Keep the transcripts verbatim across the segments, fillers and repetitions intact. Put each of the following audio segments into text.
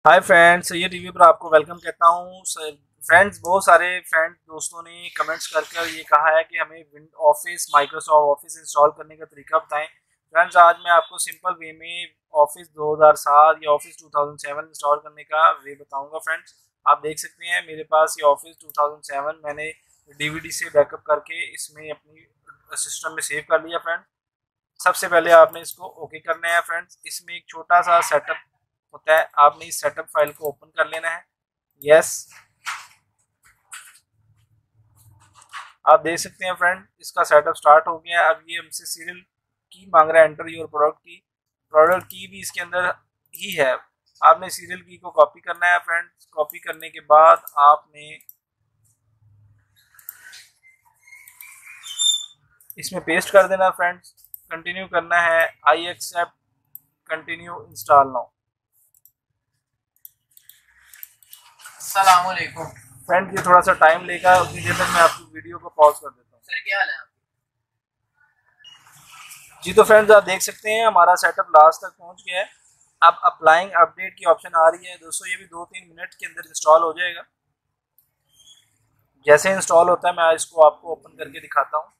Hi friends, ये review पर आपको वेलकम कहता हूँ। फ्रेंड्स, बहुत सारे फ्रेंड दोस्तों ने कमेंट्स करके ये कहा है कि हमें विंड ऑफिस माइक्रोसॉफ्ट ऑफिस इंस्टॉल करने का तरीका बताएं। फ्रेंड्स, आज मैं आपको सिंपल वे में ऑफिस दो हज़ार सात या ऑफिस दो हज़ार सात इंस्टॉल करने का वे बताऊंगा। फ्रेंड्स, आप देख सकते हैं मेरे पास ये ऑफिस दो हज़ार सात मैंने डीवीडी से बैकअप करके इसमें अपनी सिस्टम में सेव कर लिया। फ्रेंड्स, सबसे पहले आपने इसको ओके करना है। फ्रेंड्स, इसमें एक छोटा सा सेटअप होता है, आपने इस सेटअप फाइल को ओपन कर लेना है। यस, आप देख सकते हैं फ्रेंड, इसका सेटअप स्टार्ट हो गया है। अब ये हमसे सीरियल की मांग रहा है, enter your product key. Product key भी इसके अंदर ही है। आपने सीरियल की को कॉपी करना है। फ्रेंड्स, कॉपी करने के बाद आपने इसमें पेस्ट कर देना। फ्रेंड्स, कंटिन्यू करना है। I accept, continue, install now. अस्सलाम वालेकुम। फ्रेंड, ये थोड़ा सा टाइम लेगा, उतनी देर तक मैं आपकी वीडियो को पॉज कर देता हूँ। सर क्या हाल है आपके? जी तो फ्रेंड्स, आप देख सकते हैं हमारा सेटअप लास्ट तक पहुंच गया है। अब अप्लाइंग अपडेट की ऑप्शन आ रही है दोस्तों, ये भी दो तीन मिनट के अंदर इंस्टॉल हो जाएगा। जैसे इंस्टॉल होता है मैं इसको आपको ओपन करके दिखाता हूँ।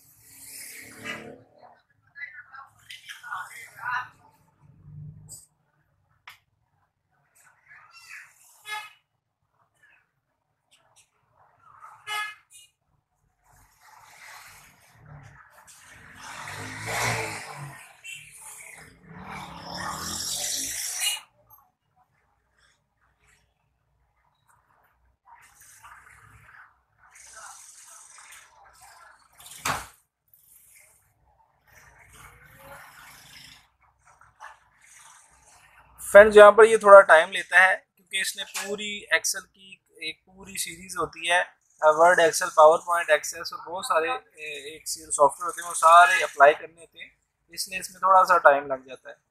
फ्रेंड्स, यहाँ पर ये थोड़ा टाइम लेता है क्योंकि इसने पूरी एक्सेल की एक पूरी सीरीज होती है, Word, Excel, PowerPoint, Access और बहुत सारे एक सॉफ्टवेयर होते हैं, वो सारे अप्लाई करने होते हैं, इसलिए इसमें थोड़ा सा टाइम लग जाता है।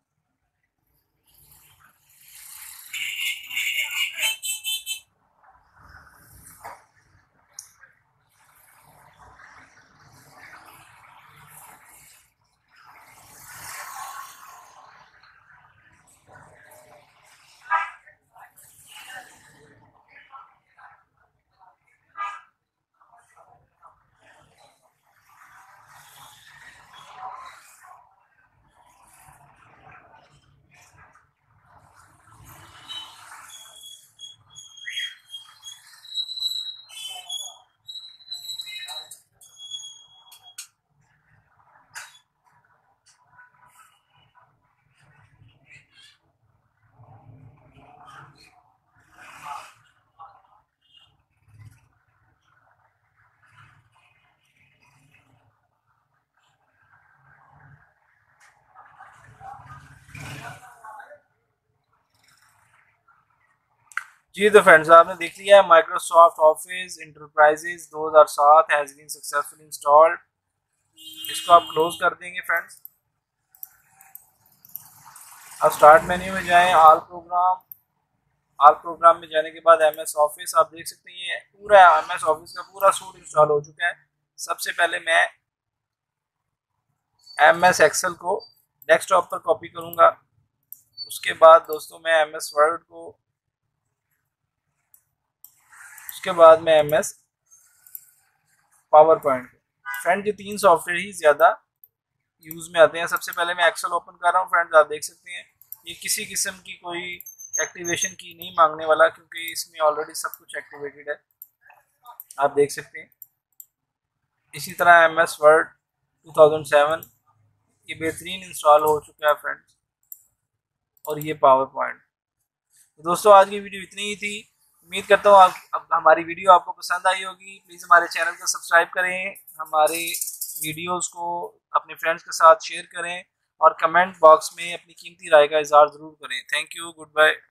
जी तो फ्रेंड्स, आपने देख लिया है माइक्रोसॉफ्ट ऑफिस इंटरप्राइजेज दो हज़ार सात हैज बीन सक्सेसफुली इंस्टॉल्ड। इसको आप क्लोज कर देंगे। फ्रेंड्स, अब स्टार्ट मेन्यू में जाएं, ऑल प्रोग्राम। ऑल प्रोग्राम में जाने के बाद एम एस ऑफिस, आप देख सकते हैं ये पूरा एम एस ऑफिस का पूरा सूट इंस्टॉल हो चुका है। सबसे पहले मैं एम एस एक्सेल को डेस्कटॉप पर कॉपी करूंगा। उसके बाद दोस्तों मैं एम एस वर्ड को, उसके बाद मैं एम एस पावर पॉइंट को। फ्रेंड, ये तीन सॉफ्टवेयर ही ज़्यादा यूज़ में आते हैं। सबसे पहले मैं एक्सेल ओपन कर रहा हूँ। फ्रेंड्स, आप देख सकते हैं ये किसी किस्म की कोई एक्टिवेशन की नहीं मांगने वाला क्योंकि इसमें ऑलरेडी सब कुछ एक्टिवेटेड है, आप देख सकते हैं। इसी तरह एम एस वर्ड दो हज़ार सात ये बेहतरीन इंस्टॉल हो चुका है फ्रेंड्स, और ये पावर पॉइंट। तो दोस्तों, आज की वीडियो इतनी ही थी। उम्मीद करता हूँ आप, अब हमारी वीडियो आपको पसंद आई होगी। प्लीज़ हमारे चैनल को सब्सक्राइब करें, हमारे वीडियोस को अपने फ्रेंड्स के साथ शेयर करें और कमेंट बॉक्स में अपनी कीमती राय का इजहार ज़रूर करें। Thank you, good bye.